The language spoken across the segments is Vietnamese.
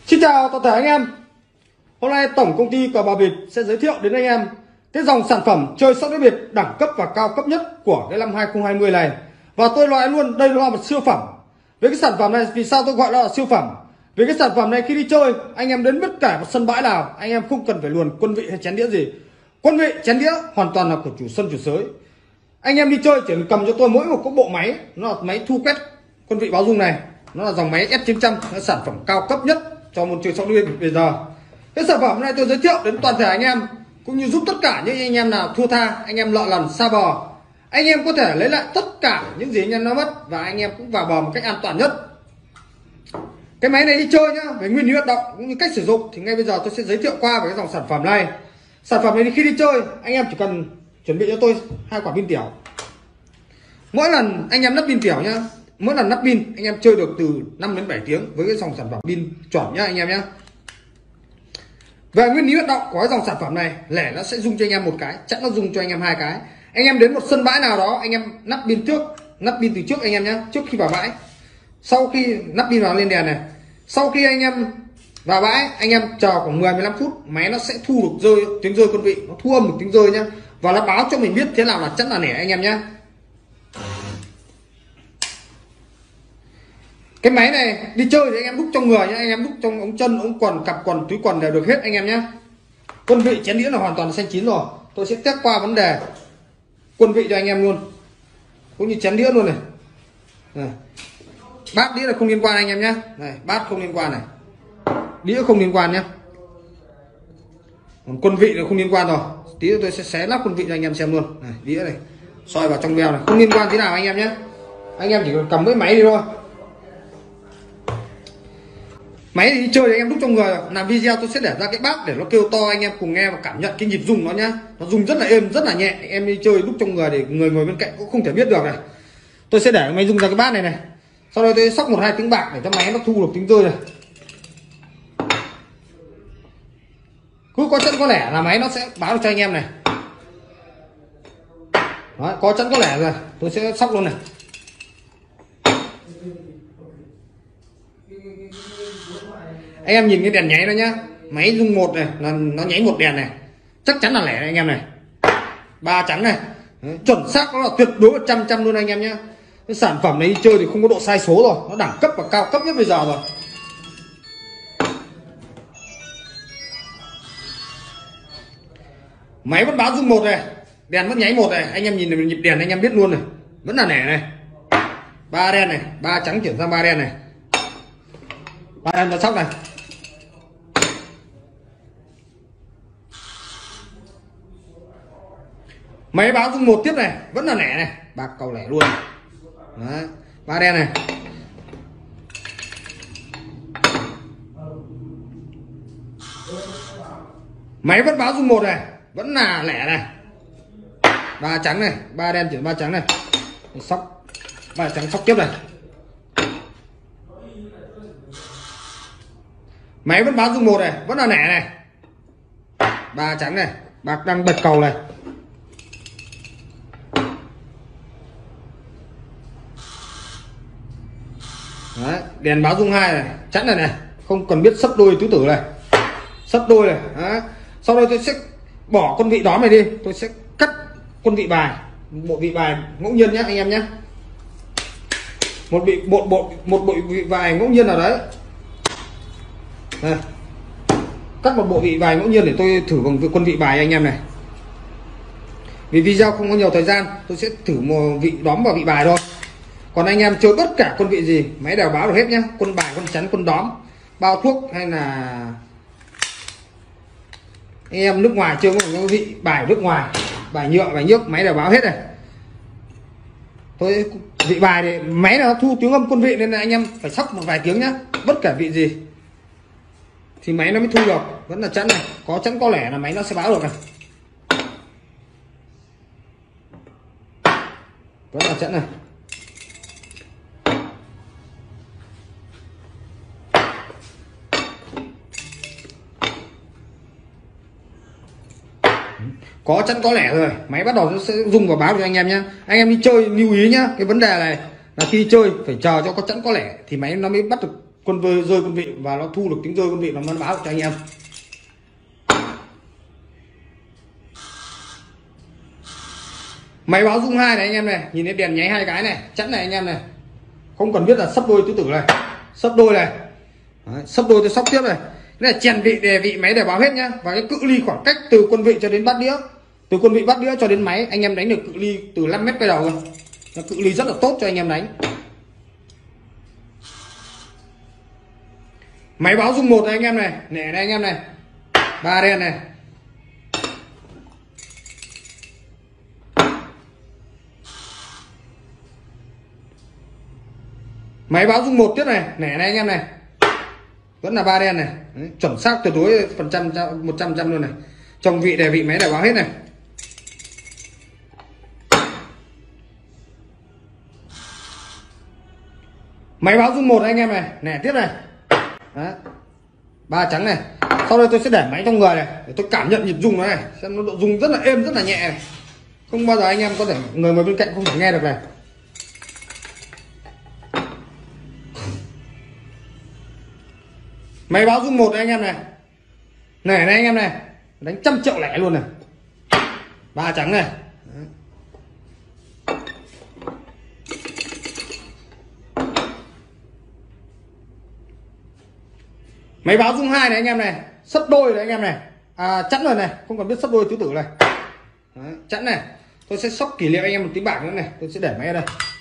Xin chào toàn thể anh em. Hôm nay tổng công ty Cờ Bạc Bịp sẽ giới thiệu đến anh em cái dòng sản phẩm chơi sóc đĩa bịp đẳng cấp và cao cấp nhất của cái năm 2020 này. Và tôi nói luôn, đây là một siêu phẩm. Với cái sản phẩm này, vì sao tôi gọi nó là siêu phẩm? Vì cái sản phẩm này khi đi chơi, anh em đến bất cả một sân bãi nào, anh em không cần phải luồn quân vị hay chén đĩa gì. Quân vị, chén đĩa hoàn toàn là của chủ sân chủ sới. Anh em đi chơi chỉ cần cầm cho tôi mỗi một cái bộ máy, nó là máy thu quét quân vị báo rung này. Nó là dòng máy S900, nó là sản phẩm cao cấp nhất cho môn chơi sóc đĩa bây giờ. Cái sản phẩm này tôi giới thiệu đến toàn thể anh em, cũng như giúp tất cả những anh em nào thua tha, anh em lợ lần sa bò, anh em có thể lấy lại tất cả những gì anh em đã mất và anh em cũng vào bờ một cách an toàn nhất. Cái máy này đi chơi nhá, về nguyên lý hoạt động cũng như cách sử dụng thì ngay bây giờ tôi sẽ giới thiệu qua về cái dòng sản phẩm này. Sản phẩm này khi đi chơi anh em chỉ cần chuẩn bị cho tôi 2 quả pin tiểu. Mỗi lần anh em lắp pin tiểu nhá, mỗi lần lắp pin anh em chơi được từ 5 đến 7 tiếng với cái dòng sản phẩm pin chuẩn nhá anh em nhá. Về nguyên lý hoạt động của cái dòng sản phẩm này, lẻ nó sẽ rung cho anh em một cái, chắc nó rung cho anh em 2 cái. Anh em đến một sân bãi nào đó, anh em nắp pin trước, nắp pin từ trước anh em nhé, trước khi vào bãi. Sau khi nắp pin vào lên đèn này, sau khi anh em vào bãi, anh em chờ khoảng 10-15 phút, máy nó sẽ thu được rơi tiếng rơi quân vị, nó thu âm một tiếng rơi nhá, và nó báo cho mình biết thế nào là chắc là nẻ anh em nhé. Cái máy này đi chơi thì anh em đúc trong người nhé, anh em đúc trong ống chân, ống quần, cặp quần, túi quần đều được hết anh em nhé. Quân vị chén đĩa là hoàn toàn xanh chín rồi. Tôi sẽ test qua vấn đề quân vị cho anh em luôn, cũng như chén đĩa luôn này. Bát đĩa là không liên quan anh em nhé. Này, bát không liên quan này, đĩa không liên quan nhé. Còn quân vị là không liên quan rồi. Tí nữa tôi sẽ xé nắp quân vị cho anh em xem luôn. Này, đĩa này soi vào trong veo này, không liên quan tí nào anh em nhé. Anh em chỉ cần cầm cái máy đi thôi. Máy thì đi chơi thì anh em đúc trong người. Làm video tôi sẽ để ra cái bát để nó kêu to, anh em cùng nghe và cảm nhận cái nhịp rung nó nhá. Nó rung rất là êm, rất là nhẹ. Anh em đi chơi đúc trong người để người ngồi bên cạnh cũng không thể biết được này. Tôi sẽ để máy rung ra cái bát này này. Sau đó tôi sóc 1-2 tiếng bạc để cho máy nó thu được tiếng rơi này. Cứ có chẵn có lẻ là máy nó sẽ báo được cho anh em này. Đó, có chẵn có lẻ rồi, tôi sẽ sóc luôn này. Anh em nhìn cái đèn nháy nó nhá, máy rung một này là nó nháy một đèn này, chắc chắn là lẻ này anh em này. 3 trắng này. Đấy, chuẩn xác nó là tuyệt đối 100% luôn anh em nhá. Cái sản phẩm này đi chơi thì không có độ sai số rồi, nó đẳng cấp và cao cấp nhất bây giờ rồi. Máy vẫn báo rung một này, đèn vẫn nháy một này, anh em nhìn nhịp đèn anh em biết luôn này, vẫn là lẻ này. 3 đen này, 3 trắng chuyển sang 3 đen này. 3 đen và sóc này. Máy báo rung một tiếp này, vẫn là lẻ này, bạc cầu lẻ luôn. Đấy, 3 đen này. Máy vẫn báo rung một này, vẫn là lẻ này. 3 trắng này, 3 đen chuyển 3 trắng này. Sóc 3 trắng sóc tiếp này. Máy vẫn báo rung một này, vẫn là lẻ này. 3 trắng này, bạc đang bật cầu này. Đấy, đèn báo rung 2 này, chẵn này này, không cần biết sấp đôi tứ tử này. Sấp đôi này. Đấy. Sau đây tôi sẽ bỏ quân vị đóm này đi, tôi sẽ cắt quân vị bài, bộ vị bài ngẫu nhiên nhé anh em nhé. Một bộ vị bài ngẫu nhiên nào đấy. Đây. Cắt một bộ vị bài ngẫu nhiên để tôi thử bằng quân vị bài anh em này. Vì video không có nhiều thời gian, tôi sẽ thử một vị đóm vào vị bài thôi. Còn anh em chơi tất cả quân vị gì, máy đều báo được hết nhá. Quân bài, quân chắn, quân đóm, bao thuốc hay là anh em nước ngoài chơi một vị bài nước ngoài, bài nhựa, bài nhước, máy đều báo hết này. Tôi vị bài thì máy nó thu tiếng âm quân vị nên là anh em phải sóc một vài tiếng nhá. Bất kể vị gì thì máy nó mới thu được. Vẫn là chẵn này, có chẵn có lẻ là máy nó sẽ báo được này. Vẫn là chẵn này. Có chẵn có lẻ rồi, máy bắt đầu nó sẽ rung và báo cho anh em nhé. Anh em đi chơi lưu ý nhá, cái vấn đề này là khi chơi phải chờ cho có chẵn có lẻ thì máy nó mới bắt được rơi quân vị và nó thu được tiếng rơi quân vị, nó báo cho anh em. Máy báo rung 2 này anh em này, nhìn thấy đèn nháy 2 cái này, chẵn này anh em này. Không cần biết là sấp đôi tứ tử này, sấp đôi này. Đấy, sấp đôi tôi sóc tiếp này. Cái này chèn vị đề vị máy để báo hết nhá. Và cái cự ly khoảng cách từ quân vị cho đến bát đĩa, từ quân vị bát đĩa cho đến máy, anh em đánh được cự ly từ 5 mét quay đầu rồi. Nó cự ly rất là tốt cho anh em đánh. Máy báo rung 1 này anh em này, nẻ này anh em này. 3 đen này. Máy báo rung 1 tiếp này, nẻ này anh em này. Vẫn là 3 đen này. Đấy, chuẩn xác tuyệt đối 100% luôn này. Trong vị đề vị máy để báo hết này. Máy báo rung 1 anh em này, nẻ tiếp này. Đấy. 3 trắng này. Sau đây tôi sẽ để máy trong người này để tôi cảm nhận nhịp rung nó này, xem nó độ rung rất là êm, rất là nhẹ này. Không bao giờ anh em có thể người bên cạnh không thể nghe được này. Máy báo rung 1 anh em này. Nẻ này anh em này, đánh 100 triệu lẻ luôn này. 3 trắng này. Đấy. Máy báo rung 2 này anh em này, sấp đôi này anh em này. Chẵn rồi này, không cần biết sấp đôi tứ tử này. Đấy, chẵn này. Tôi sẽ sóc kỷ niệm anh em một tí bảng nữa này, tôi sẽ để máy ở đây.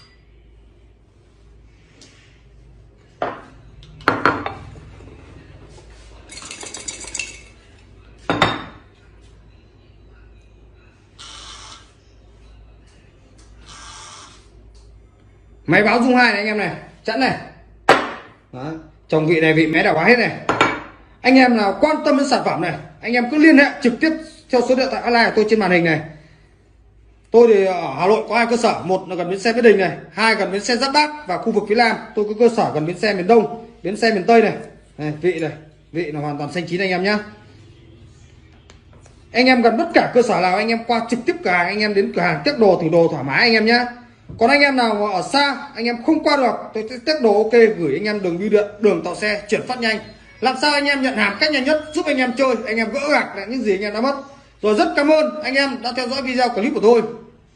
Máy báo rung 2 này anh em này, chẵn này. Đó, trong vị này vị máy đảo báo hết này. Anh em nào quan tâm đến sản phẩm này, anh em cứ liên hệ trực tiếp theo số điện thoại hotline của tôi trên màn hình này. Tôi thì ở Hà Nội có 2 cơ sở, một là gần bến xe Mỹ Đình này, 2 gần bến xe Giáp Bát và khu vực phía Nam. Tôi có cơ sở gần bến xe miền Đông, bến xe miền Tây này. Này, vị này, vị là hoàn toàn xanh chín anh em nhá. Anh em gần bất cả cơ sở nào anh em qua trực tiếp cửa hàng, anh em đến cửa hàng test đồ thử đồ thoải mái anh em nhá. Còn anh em nào mà ở xa, anh em không qua được, tôi sẽ test đồ ok gửi anh em đường bưu điện, đường tàu xe chuyển phát nhanh. Làm sao anh em nhận hàng cách nhanh nhất, giúp anh em chơi, anh em gỡ gạc lại những gì anh em đã mất. Rồi rất cảm ơn anh em đã theo dõi video clip của tôi.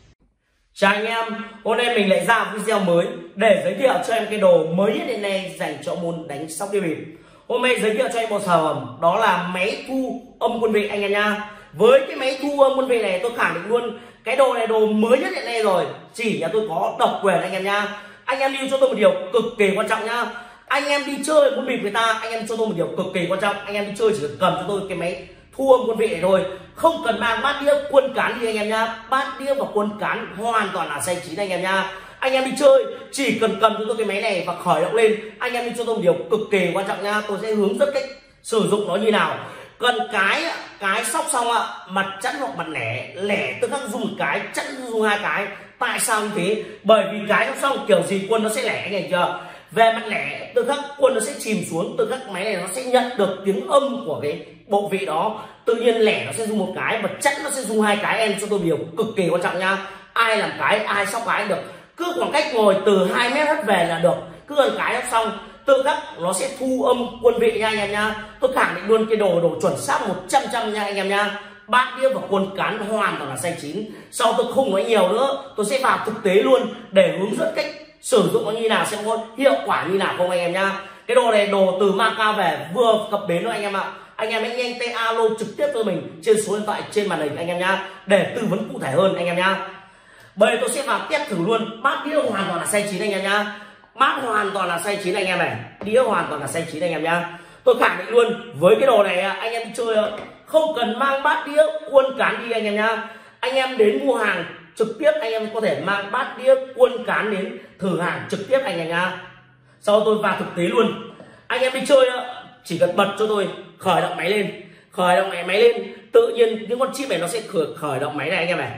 Chào anh em, hôm nay mình lại ra một video mới để giới thiệu cho em cái đồ mới nhất hiện nay dành cho môn đánh sóc đĩa bịp. Hôm nay giới thiệu cho em một sản phẩm đó là máy thu âm quân vị anh em nha. Với cái máy thu âm quân vị này tôi khẳng định luôn cái đồ này đồ mới nhất hiện nay rồi, chỉ nhà tôi có độc quyền anh em nha. Anh em lưu cho tôi một điều cực kỳ quan trọng nha. Anh em đi chơi muốn bịp người ta, anh em cho tôi một điều cực kỳ quan trọng. Anh em đi chơi chỉ cần cầm cho tôi cái máy thu âm quân vị này thôi, không cần mang bát đĩa quân cán đi anh em nha. Bát đĩa và quân cán hoàn toàn là xanh chín anh em nha. Anh em đi chơi chỉ cần cầm cho tôi cái máy này và khởi động lên. Anh em đi cho tôi một điều cực kỳ quan trọng nha. Tôi sẽ hướng dẫn cách sử dụng nó như nào. Cần cái sóc xong ạ, mặt chẵn hoặc mặt lẻ tức khắc dùng một cái, chẵn dùng 2 cái. Tại sao như thế? Bởi vì cái sóc xong kiểu gì quân nó sẽ lẻ anh em chưa? Về mặt lẻ tức khắc quân nó sẽ chìm xuống, tức khắc máy này nó sẽ nhận được tiếng âm của cái bộ vị đó. Tự nhiên lẻ nó sẽ dùng một cái và chẵn nó sẽ dùng 2 cái. Em cho tôi điều cực kỳ quan trọng nha. Ai làm cái ai sóc cái được, cứ khoảng cách ngồi từ 2 mét hết về là được. Cứ gần cái sóc xong tự khắc nó sẽ thu âm quân vị nha anh em nha. Tôi khẳng định luôn cái đồ chuẩn xác 100% nha anh em nha. Bát đĩa và quân cán hoàn toàn là xanh chín. Sau tôi không nói nhiều nữa, tôi sẽ vào thực tế luôn để hướng dẫn cách sử dụng nó như nào, xem có hiệu quả như nào không anh em nha. Cái đồ này đồ từ Macau về vừa cập bến thôi anh em ạ. Anh em hãy nhanh tay alo trực tiếp cho mình trên số điện thoại trên màn hình anh em nha, để tư vấn cụ thể hơn anh em nha. Bây giờ tôi sẽ vào test thử luôn. Bát đĩa hoàn toàn là xanh chín anh em nha. Bát hoàn toàn là xanh chín anh em này, đĩa hoàn toàn là xanh chín anh em nha. Tôi khẳng định luôn với cái đồ này anh em đi chơi không cần mang bát đĩa quân cán đi anh em nhá. Anh em đến mua hàng trực tiếp anh em có thể mang bát đĩa quân cán đến thử hàng trực tiếp anh em nhá. Sau tôi vào thực tế luôn. Anh em đi chơi chỉ cần bật cho tôi khởi động máy lên, khởi động máy lên, tự nhiên những con chip này nó sẽ khởi động máy này anh em này,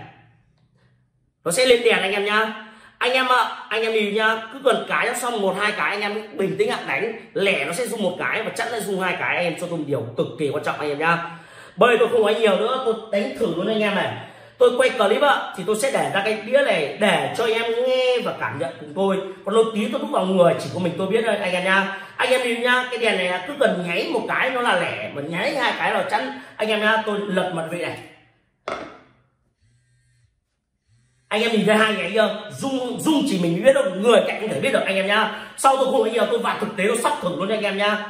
nó sẽ lên đèn anh em nhá. Anh em đi nhá, cứ cần cái xong 1-2 cái anh em bình tĩnh đánh, lẻ nó sẽ dùng 1 cái và chẵn sẽ dùng 2 cái. Anh em cho tôi một điều cực kỳ quan trọng anh em nhá. Bây tôi không nói nhiều nữa, tôi đánh thử luôn anh em này. tôi quay clip thì tôi sẽ để ra cái đĩa này để cho anh em nghe và cảm nhận cùng tôi. Còn đôi tí tôi đúc vào người chỉ có mình tôi biết thôi anh em nha. Anh em nhìn nhá, cái đèn này cứ cần nháy một cái nó là lẻ, mà nháy hai cái là chắn anh em nhá. Tôi lật mặt vị này, anh em nhìn thấy hai nháy chưa? Rung chỉ mình biết được, người cạnh không thể biết được anh em nhá. Sau tôi không thấy nhiều, tôi vào thực tế nó sắp thử luôn anh em nhá.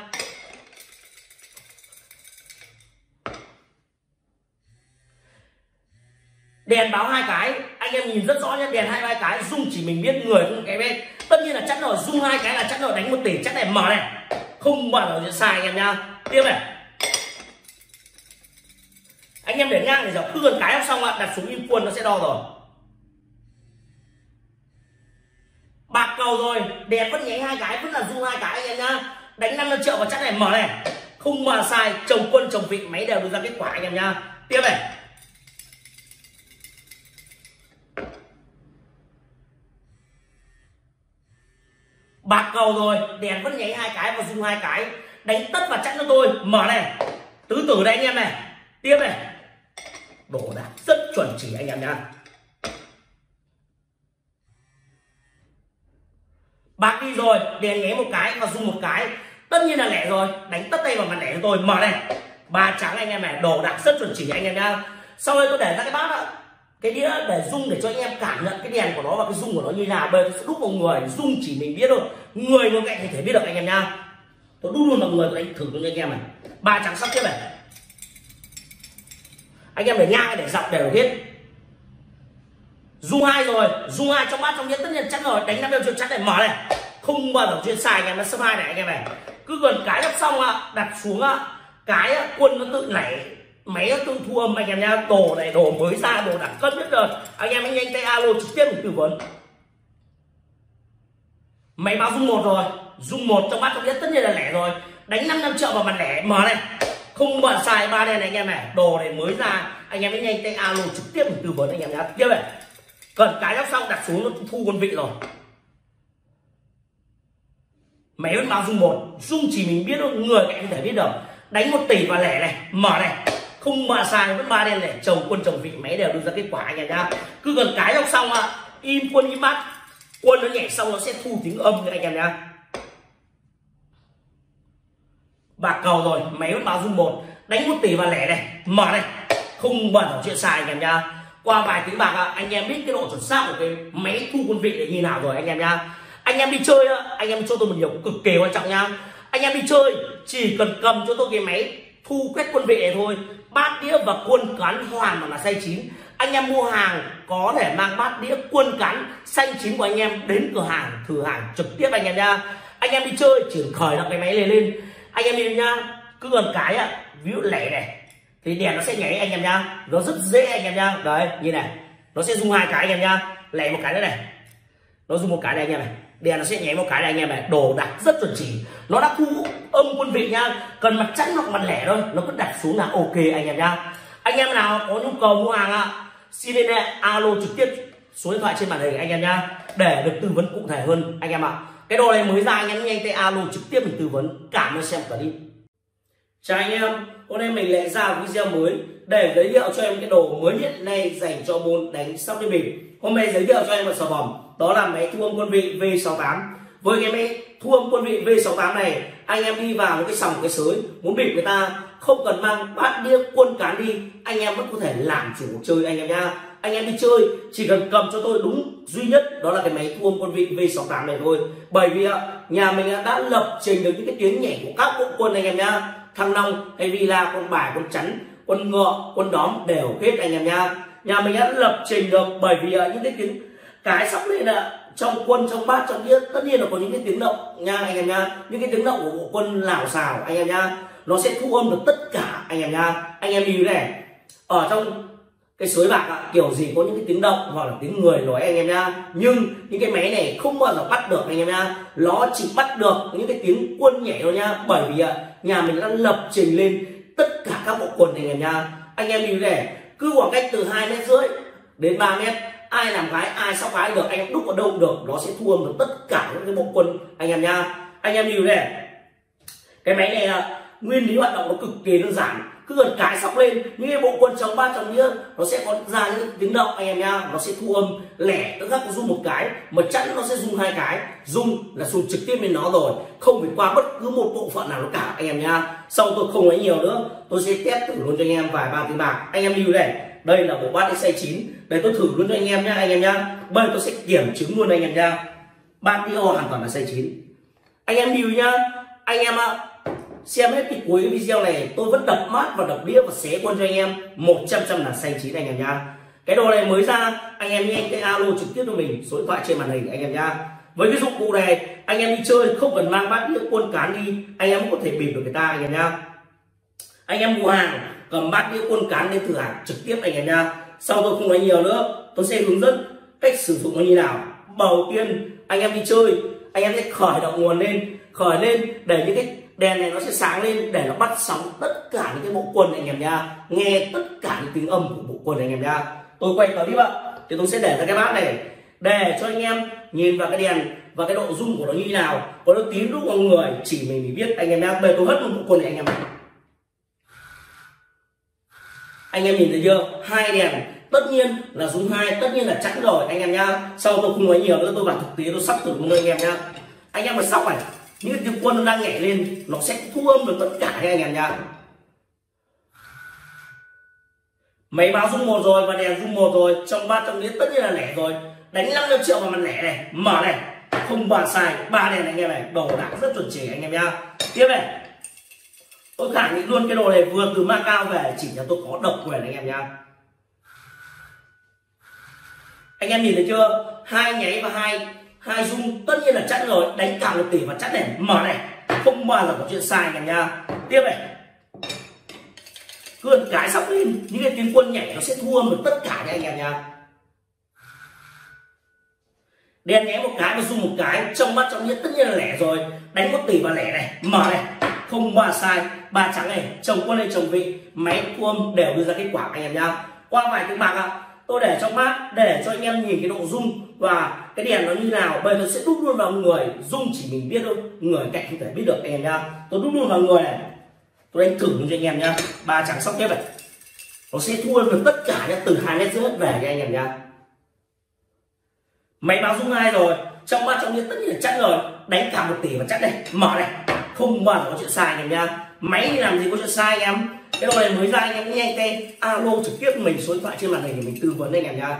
Đèn báo hai cái, anh em nhìn rất rõ nhé, đèn hai cái, rung chỉ mình biết, người không cái biết. Tất nhiên là chắc rồi, rung hai cái là chắc rồi, đánh 1 tỷ chắc này mở này, không bao giờ sai anh em nha. Tiếp này, anh em để ngang để dọc, cứ gần cái xong đặt xuống im quân nó sẽ đo rồi. Bạc cầu rồi, đèn vẫn nháy hai cái, vẫn là rung hai cái anh em nhá. Đánh 5 triệu và chắc này mở này, không mà sai, chồng quân chồng vị máy đều đưa ra kết quả anh em nhá. Tiếp này, bạc cầu rồi, đèn vẫn nháy hai cái và rung hai cái, đánh tất và chẵn cho tôi, mở này, tứ tử đây anh em này. Tiếp này, đổ đạc rất chuẩn chỉ anh em nhá. Bạc đi rồi, đèn nháy một cái và rung một cái, tất nhiên là lẻ rồi, đánh tất tay vào mặt lẻ cho tôi, mở này, ba trắng anh em này, đổ đạc rất chuẩn chỉ anh em nhá. Sau đây tôi để ra cái bát ạ, cái đĩa để rung để cho anh em cảm nhận cái đèn của nó và cái rung của nó như nào. Bây giờ tôi sẽ đúc vào người, rung chỉ mình biết thôi, người ngồi cạnh không thể biết được anh em nhá. Tôi đúc luôn vào người, tôi đánh thử luôn cho anh em này. Ba trắng sắp tiếp này, anh em để ngang để dọc đều hết. Rung hai rồi, rung hai trong bát trong đĩa tất nhiên chắc rồi, đánh 5 triệu chắc này, mở này, không bao giờ chuyên sai anh em. Nó sấp hai này anh em này, cứ gần cái đắp xong đặt xuống cái quân nó tự nảy, máy nó tự thu âm anh em nha. Đồ này đồ mới ra, đồ đẳng cấp nhất rồi, anh em hãy nhanh tay alo trực tiếp để tư vấn. Máy báo rung 1 rồi, rung 1 trong bát trong đĩa tất nhiên là lẻ rồi, đánh 5 triệu vào mặt lẻ, mở này, không bao sai ba đen này anh em này. Đồ này mới ra, anh em hãy nhanh tay alo trực tiếp để tư vấn anh em nhá. Tiếp này, cần cái đắp xong đặt xuống nó thu quân vị rồi. Máy vẫn báo rung 1, rung chỉ mình biết thôi, người cạnh không thể biết được, đánh 1 tỷ và lẻ này, mở này, không mà sai, vẫn ba đen này, chồng quân chồng vị máy đều đưa ra kết quả anh em nhá. Cứ gần cái đọc xong im quân im mắt, quân nó nhảy xong nó sẽ thu tiếng âm cho anh em nhá. Bạc cầu rồi, máy vẫn báo rung 1, đánh 1 tỷ và lẻ này, mở này, không bẩn chuyện sai anh em nhá. Qua vài tiếng bạc anh em biết cái độ chuẩn xác của cái máy thu quân vị để như nào rồi anh em nhá. Anh em đi chơi anh em cho tôi một điều cực kỳ quan trọng nhá. Anh em đi chơi chỉ cần cầm cho tôi cái máy thu quét quân vị này thôi, bát đĩa và quân cán hoàn mà là xay chín. Anh em mua hàng có thể mang bát đĩa quân cán xanh chín của anh em đến cửa hàng thử hàng trực tiếp anh em nhá. Anh em đi chơi chỉ khởi động cái máy này lên, anh em đi nhá, cứ gần cái ví dụ lẻ này thì đèn nó sẽ nháy anh em nhá, nó rất dễ anh em nhá. Đấy như này, nó sẽ rung hai cái anh em nhá, lẻ một cái nữa này, nó rung một cái này anh em này, đèn nó sẽ nháy một cái này anh em này, đồ đạc rất chuẩn chỉ, nó đã thu âm quân vị nha. Cần mặt chẵn hoặc mặt lẻ thôi, nó cứ đặt xuống là ok anh em nhá. Anh em nào có nhu cầu mua hàng xin liên hệ alo trực tiếp số điện thoại trên màn hình anh em nhá, để được tư vấn cụ thể hơn anh em ạ. Cái đồ này mới ra anh em nhanh tay alo trực tiếp mình tư vấn. Cảm ơn xem clip. Chào anh em, hôm nay mình lại ra một video mới để giới thiệu cho em cái đồ mới hiện nay dành cho môn đánh sóc đĩa bịp. Hôm nay giới thiệu cho em một sản phẩm, đó là máy thu âm quân vị V68. Với cái máy thu âm quân vị V68 này, anh em đi vào một cái sòng cái sới muốn bịp người ta, không cần mang bát đĩa quân cán đi, anh em vẫn có thể làm chủ cuộc chơi anh em nha. Anh em đi chơi chỉ cần cầm cho tôi đúng duy nhất đó là cái máy thu âm quân vị V68 này thôi. Bởi vì nhà mình đã lập trình được những cái tiếng nhảy của các bộ quân anh em nha. Thăng Long hay Villa, con bài, con chắn, con ngựa, con đóm đều hết anh em nha. Nhà mình đã lập trình được, bởi vì những cái tiếng cái sóc lên trong quân, trong bát, trong đĩa tất nhiên là có những cái tiếng động nha anh em nha. Những cái tiếng động của bộ quân lảo xào anh em nha, nó sẽ thu âm được tất cả anh em nha. Anh em nhìn này, ở trong cái sới bạc kiểu gì có những cái tiếng động hoặc là tiếng người nói anh em nha. Nhưng những cái máy này không bao giờ bắt được anh em nha, nó chỉ bắt được những cái tiếng quân nhảy thôi nha. Bởi vì nhà mình đã lập trình lên tất cả các bộ quân anh em nha. Anh em nhìn này, cứ khoảng cách từ 2,5 m đến 3 m, ai làm gái ai sóc gái được, anh em đúc vào đâu được, nó sẽ thu âm được tất cả những cái bộ quân anh em nha. Anh em nhìn này, cái máy này nguyên lý hoạt động nó cực kỳ đơn giản, cứ cần cái sóc lên những cái bộ quân chống bát chống đĩa nó sẽ có ra những tiếng động anh em nhá, nó sẽ thu âm lẻ, tức khắc rung một cái, mà chẵn nó sẽ rung hai cái, rung là rung trực tiếp lên nó rồi, không phải qua bất cứ một bộ phận nào nó cả anh em nhá. Sau tôi không nói nhiều nữa, tôi sẽ test thử luôn cho anh em vài ba tiếng bạc. Anh em lưu đây, đây là bộ bát size 9, đây tôi thử luôn cho anh em nhá anh em nhá. Bây giờ tôi sẽ kiểm chứng luôn anh em nhá, bát đĩa hoàn toàn là size 9. Anh em lưu nhá, anh em ạ. Xem hết cái cuối video này tôi vẫn đập mát và đập đĩa và xé quân cho anh em 100% là size 9 anh em nhá. Cái đồ này mới ra, anh em nhanh cái alo trực tiếp cho mình số điện thoại trên màn hình anh em nhá. Với cái dụng cụ này anh em đi chơi không cần mang bát đĩa quân cán đi, anh em cũng có thể bịp được người ta anh em nhá. Anh em mua hàng cầm bát đĩa quân cán lên thử hàng trực tiếp anh em nhá. Sau tôi không nói nhiều nữa, tôi sẽ hướng dẫn cách sử dụng nó như nào. Đầu tiên anh em đi chơi, anh em sẽ khởi động nguồn lên, khởi lên để những cái đèn này nó sẽ sáng lên để nó bắt sóng tất cả những cái bộ quân anh em nha, nghe tất cả những tiếng âm của bộ quân anh em nha. Tôi quay clip ạ, thì tôi sẽ để ra cái bát này để cho anh em nhìn vào cái đèn và cái độ rung của nó như thế nào, có nó tím lúc vào người chỉ mình biết anh em nha. Bây giờ tôi hất một bộ quân này anh em. Anh em nhìn thấy chưa, hai đèn tất nhiên là rung hai, tất nhiên là chẵn rồi anh em nhá. Sau tôi không nói nhiều nữa, tôi vào thực tế tôi sắp thử luôn anh em nhá. Anh em mà sóc này, những tiếng quân nó đang nhảy lên nó sẽ thu âm được tất cả anh em nhá. Máy báo rung một rồi và đèn rung một rồi, trong ba trong đĩa tất nhiên là lẻ rồi. Đánh 500 triệu vào mặt lẻ này, mở này, không bàn sai, ba đèn anh em này, đồ đạc rất chuẩn chỉ anh em nhá. Tiếp này, tôi khẳng định luôn cái đồ này vừa từ Macau về, chỉ là tôi có độc quyền anh em nhá. Anh em nhìn thấy chưa, hai nháy và hai rung tất nhiên là chẵn rồi, đánh cả 1 tỷ và chẵn này, mở này, không bao giờ có chuyện sai anh em nha. Tiếp này, cứ cái sóc lên những cái tiếng quân nhảy nó sẽ thu âm được tất cả nha anh em nha. Đèn nháy một cái và rung một cái, trong mắt trong đĩa tất nhiên là lẻ rồi, đánh 1 tỷ và lẻ này, mở này, không bao sai, ba trắng này, chồng quân lên chồng vị, máy thu âm đều đưa ra kết quả anh em nha. Qua vài tiếng bạc ạ, tôi để trong bát để cho anh em nhìn cái độ rung và cái đèn nó như nào. Bây giờ tôi sẽ đúc luôn vào người, rung chỉ mình biết thôi, người cạnh không thể biết được anh em nhá. Tôi đúc luôn vào người này, tôi đánh thử luôn cho anh em nhá. Ba trắng sóc tiếp này, nó sẽ thu âm được tất cả nhá, từ 2,5 mét về cho anh em nhá. Máy báo rung hai rồi, trong bát trong đĩa tất nhiên là chẵn rồi, đánh cả 1 tỷ và chẵn này, mở này, không bao giờ có chuyện sai anh em nhá. Máy thì làm gì có chuyện sai anh em. Cái đồ này mới ra anh em nhanh tay alo trực tiếp mình số điện thoại trên màn hình để mình tư vấn anh em nhá.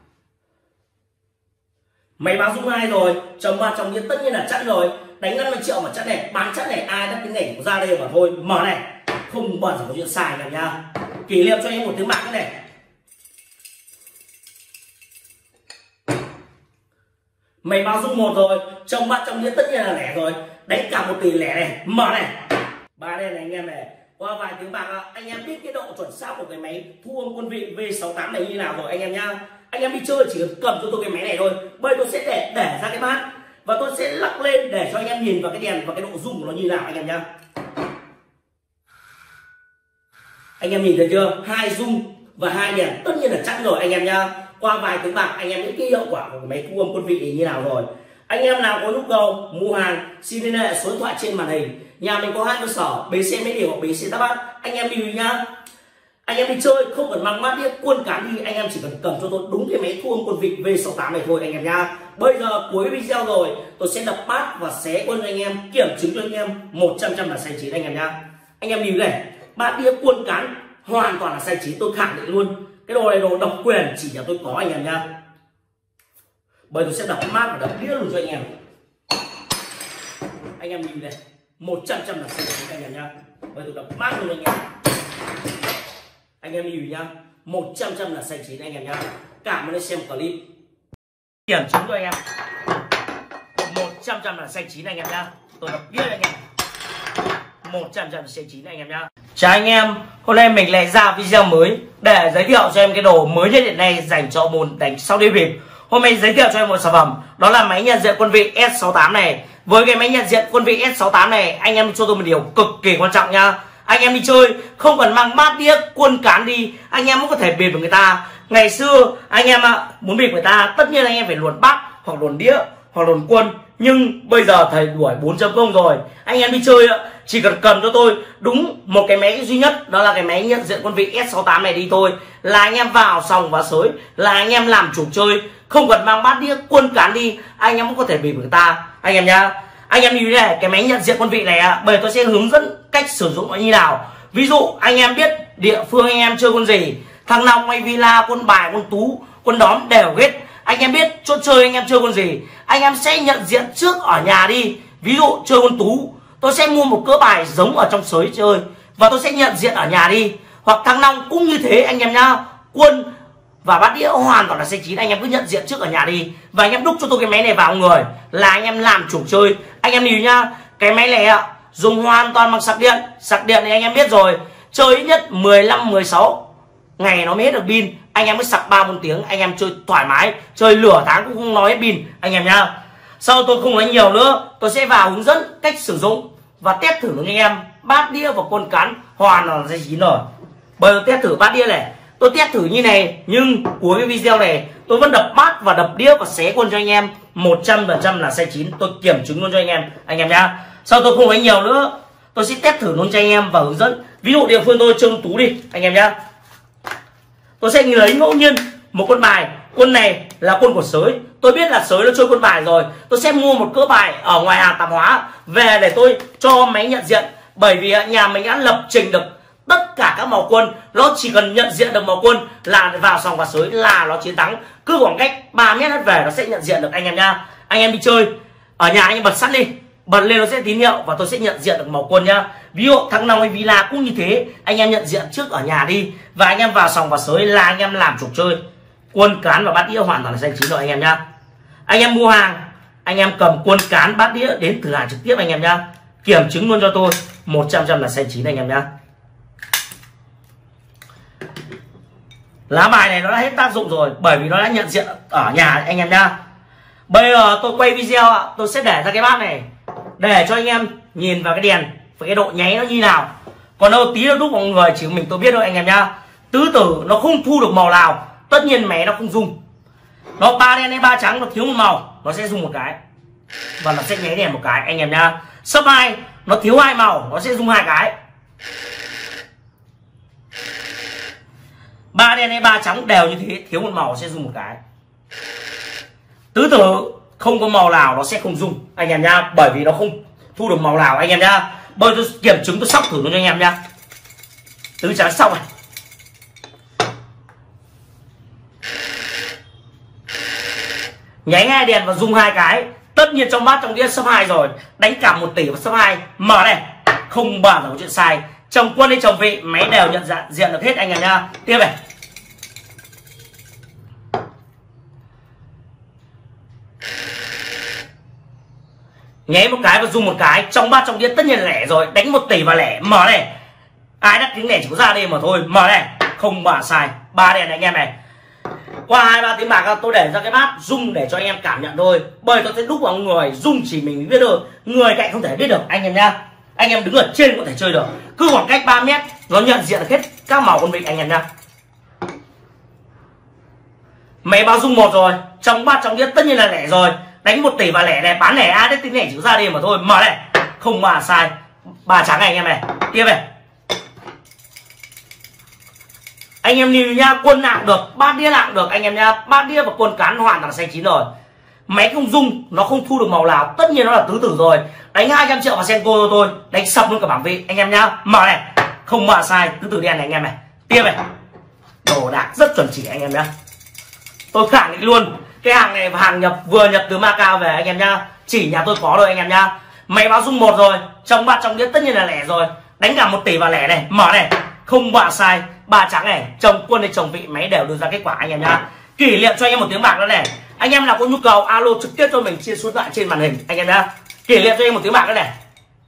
Máy báo rung hai rồi, trong ba trong đĩa tất nhiên là chẵn rồi, đánh 50 triệu mà chẵn này, bán chẵn này, ai đắt tiếng này cũng ra đây mà thôi, mở này, không bao giờ có chuyện sai anh em nhá. Kỷ niệm cho anh em một tiếng bạc cái này. Máy báo rung một rồi, trong ba trong đĩa tất nhiên là lẻ rồi, đánh cả 1 tỷ lẻ này, mở này, ba đây này anh em này. Qua vài tiếng bạc anh em biết cái độ chuẩn xác của cái máy thu âm quân vị V68 này như nào rồi anh em nhá. Anh em đi chơi chỉ cần cầm cho tôi cái máy này thôi. Bây giờ tôi sẽ để ra cái bát và tôi sẽ lắc lên để cho anh em nhìn vào cái đèn và cái độ rung của nó như nào anh em nhá. Anh em nhìn thấy chưa, hai rung và hai đèn tất nhiên là chẵn rồi anh em nhá. Qua vài tiếng bạc anh em biết cái hiệu quả của cái máy thu âm quân vị như nào rồi. Anh em nào có nhu cầu mua hàng xin liên hệ số điện thoại trên màn hình. Nhà mình có 2 cơ sở, bến xe Mỹ Đình hoặc bến xe Giáp Bát. Anh em lưu ý nhá. Anh em đi chơi không cần mang bát đĩa quân cán đi, anh em chỉ cần cầm cho tôi đúng cái máy thu âm quân vị V68 này thôi anh em nhá. Bây giờ cuối video rồi, tôi sẽ đập bát và xé quân cho anh em, kiểm chứng cho anh em 100% là size 9 anh em nhá. Anh em lưu ý này, bát đĩa quân cán hoàn toàn là size 9, tôi khẳng định luôn. Cái đồ này đồ độc quyền chỉ là tôi có anh em nhá. Bây giờ tôi sẽ đập mát và đập đĩa luôn cho anh em. Anh em nhìn này, 100% là size 9 anh em nhá. Bây giờ tôi đập mát luôn anh em. Anh em nhìn nhá, 100% là size 9 anh em nhá. Cảm ơn anh xem clip. Kiểm chứng cho anh em 100% là size 9 anh em nhá. Tôi đập đĩa anh em 100% là size 9 anh em nhá. Chào anh em, hôm nay mình lại ra video mới để giới thiệu cho em cái đồ mới nhất hiện nay dành cho môn đánh sóc đĩa bịp. Hôm nay giới thiệu cho em một sản phẩm, đó là máy nhận diện quân vị S68 này. Với cái máy nhận diện quân vị S68 này, anh em cho tôi một điều cực kỳ quan trọng nha. Anh em đi chơi không cần mang bát đĩa quân cán đi, anh em cũng có thể bịp được người ta. Ngày xưa anh em muốn bịp người ta, tất nhiên anh em phải luồn bát hoặc luồn đĩa hoặc luồn quân, Nhưng bây giờ thầy đuổi 4.0 rồi, anh em đi chơi chỉ cần cầm cho tôi đúng một cái máy duy nhất, đó là cái máy nhận diện quân vị S68 này đi thôi, là anh em vào sòng và sới, là anh em làm chủ chơi, không cần mang bát đĩa quân cán đi, anh em cũng có thể bịp người ta anh em nhá. Anh em như thế này, cái máy nhận diện quân vị này bây giờ tôi sẽ hướng dẫn cách sử dụng nó như nào. Ví dụ anh em biết địa phương anh em chơi quân gì, thằng Long hay Villa, quân bài, quân tú, quân đóm đều hết. Anh em biết chỗ chơi anh em chơi quân gì, anh em sẽ nhận diện trước ở nhà đi. Ví dụ chơi quân tú, tôi sẽ mua một cỡ bài giống ở trong sới chơi và tôi sẽ nhận diện ở nhà đi. Hoặc thằng Long cũng như thế anh em nhá, quân và bát đĩa hoàn toàn là C9, anh em cứ nhận diện trước ở nhà đi và anh em đúc cho tôi cái máy này vào người là anh em làm chủ chơi. Anh em nhìn nhá, cái máy này dùng hoàn toàn bằng sạc điện. Sạc điện này anh em biết rồi, chơi ít nhất 15-16 ngày nó mới hết được pin. Anh em mới sạc 3-4 tiếng, anh em chơi thoải mái, chơi lửa tháng cũng không nói hết pin anh em nhá. Sau tôi không nói nhiều nữa, tôi sẽ vào hướng dẫn cách sử dụng và test thử với anh em bát đĩa và quân cán hoàn là C9 rồi. Bây giờ test thử bát đĩa này, tôi test thử như này, nhưng cuối cái video này tôi vẫn đập bát và đập đĩa và xé quân cho anh em 100% là C9, tôi kiểm chứng luôn cho anh em nhá. Sau tôi không nói nhiều nữa, tôi sẽ test thử luôn cho anh em và hướng dẫn. Ví dụ địa phương tôi chơi tú đi anh em nhá, tôi sẽ lấy ngẫu nhiên một quân bài, quân này là quân của sới, tôi biết là sới nó chơi quân bài rồi, tôi sẽ mua một cỡ bài ở ngoài hàng tạp hóa về để tôi cho máy nhận diện, bởi vì nhà mình đã lập trình được tất cả các màu quân, nó chỉ cần nhận diện được màu quân là vào sòng và sới là nó chiến thắng, cứ khoảng cách 3 mét hết về nó sẽ nhận diện được anh em nhá. Anh em đi chơi ở nhà anh em bật sẵn đi, bật lên nó sẽ tín hiệu và tôi sẽ nhận diện được màu quân nhá. Ví dụ thằng Long hay Villa cũng như thế, anh em nhận diện trước ở nhà đi và anh em vào sòng và sới là anh em làm chủ chơi, quân cán và bát đĩa hoàn toàn là C9 rồi anh em nhá. Anh em mua hàng, anh em cầm quân cán bát đĩa đến thử hàng trực tiếp anh em nhá, kiểm chứng luôn cho tôi 100% là C9 anh em nhá. Lá bài này nó đã hết tác dụng rồi bởi vì nó đã nhận diện ở nhà anh em nhá. Bây giờ tôi quay video tôi sẽ để ra cái bát này để cho anh em nhìn vào cái đèn và cái độ nháy nó như nào. Còn đâu tí nữa đúc vào người chỉ mình tôi biết thôi anh em nhá. Tứ tử nó không thu được màu nào, tất nhiên máy nó không dùng. Nó 3 đen hay 3 trắng nó thiếu một màu, nó sẽ dùng một cái và nó sẽ nháy đèn một cái anh em nhá. Sấp 2 nó thiếu 2 màu, nó sẽ dùng 2 cái. 3 đen hay 3 trắng đều như thế, thiếu một màu sẽ dùng một cái. Tứ tử không có màu nào nó sẽ không dùng anh em nhá, bởi vì nó không thu được màu nào anh em nhá. Bây giờ tôi kiểm chứng, tôi sóc thử nó cho anh em nhá. Tứ trắng xong này, nháy 2 đèn và dùng 2 cái. Tất nhiên trong bát trong đĩa sấp 2 rồi, đánh cả 1 tỷ và sấp 2 mở này, không bao giờ có chuyện sai. Chồng quân hay chồng vị máy đều nhận diện được hết anh em nhá. Tiếp này, nháy một cái và dùng một cái. Trong bát trong đĩa tất nhiên là lẻ rồi, đánh 1 tỷ và lẻ mở này. Ai đắt tiếng lẻ chỉ có ra đây mà thôi, mở này, không bà sai. 3 đèn này anh em này. Qua 2-3 tiếng bạc tôi để ra cái bát rung để cho anh em cảm nhận thôi, bởi tôi sẽ đúc vào người rung chỉ mình biết được, người cạnh không thể biết được anh em nhá. Anh em đứng ở trên có thể chơi được, cứ khoảng cách 3 mét nó nhận diện được hết các màu quân vị anh em nhá. Máy báo rung 1 rồi, trong bát trong đĩa tất nhiên là lẻ rồi, đánh 1 tỷ và lẻ này, bán lẻ ai đấy tính lẻ chỉ có ra đây mà thôi, mở này, không mà sai. 3 trắng này anh em này. Tiếp này, anh em nhìn nhá, quân nào được, bát đĩa nào được anh em nhá, bát đĩa và quân cán hoàn toàn là C9 rồi. Máy không rung, nó không thu được màu nào, tất nhiên nó là tứ tử rồi. Đánh 200 triệu vào Senko cho tôi, đánh sập luôn cả bảng vị anh em nhá. Mở này, không mà sai, tứ tử đen này anh em này. Tiếp này, đồ đạc rất chuẩn chỉ anh em nhá. Tôi khẳng định luôn, cái hàng này hàng nhập vừa nhập từ Macau về anh em nhá, chỉ nhà tôi có rồi anh em nhá. Máy báo rung 1 rồi, trong bát trong đĩa tất nhiên là lẻ rồi, đánh cả 1 tỷ và lẻ này, mở này, không bạ sai. 3 trắng này, chồng quân hay chồng vị máy đều đưa ra kết quả anh em nhá. Kỷ niệm cho anh em một tiếng bạc nữa này. Anh em nào có nhu cầu alo trực tiếp cho mình trên số điện thoại trên màn hình anh em nhá. Kỷ niệm cho anh em một tiếng bạc nữa này.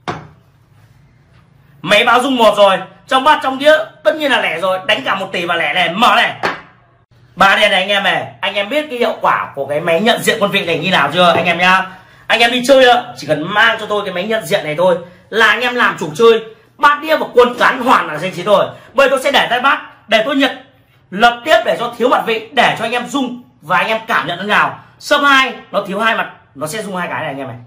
Máy báo rung 1 rồi, trong bát trong đĩa tất nhiên là lẻ rồi, đánh cả 1 tỷ và lẻ này, mở này. 3 đèn này anh em này. Anh em biết cái hiệu quả của cái máy nhận diện quân vị này như nào chưa anh em nhá. Anh em đi chơi chỉ cần mang cho tôi cái máy nhận diện này thôi là anh em làm chủ chơi, bát đĩa và quân cán hoàn là C9 rồi. Bây tôi sẽ để tay bát để tôi nhận lập tiếp để cho thiếu mặt vị, để cho anh em rung và anh em cảm nhận thế nào. Sấp 2 nó thiếu 2 mặt nó sẽ rung hai cái này anh em này.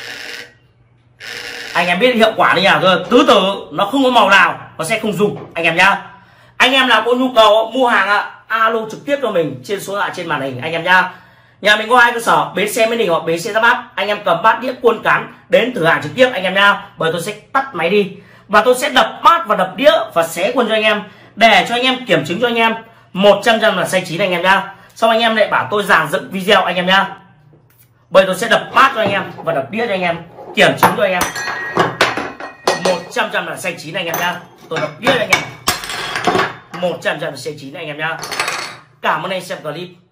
Anh em biết hiệu quả như nào thôi, tứ tử nó không có màu nào nó sẽ không rung anh em nhá. Anh em nào có nhu cầu mua hàng alo trực tiếp cho mình trên số điện thoại trên màn hình anh em nhá. Nhà mình có 2 cơ sở, bến xe Mỹ Đình hoặc bến xe Giáp Bát. Anh em cầm bát đĩa cuôn cán đến thử hàng trực tiếp anh em nhá. Bởi tôi sẽ tắt máy đi và tôi sẽ đập bát và đập đĩa và xé quần cho anh em để cho anh em kiểm chứng cho anh em 100% là xay chín anh em nhá. Xong anh em lại bảo tôi dàn dựng video anh em nhá. Bởi tôi sẽ đập bát cho anh em và đập đĩa cho anh em kiểm chứng cho anh em 100% là xay chín anh em nhá. Tôi đập đĩa cho anh em 100% là xay chín anh em nhá. Cảm ơn anh xem clip.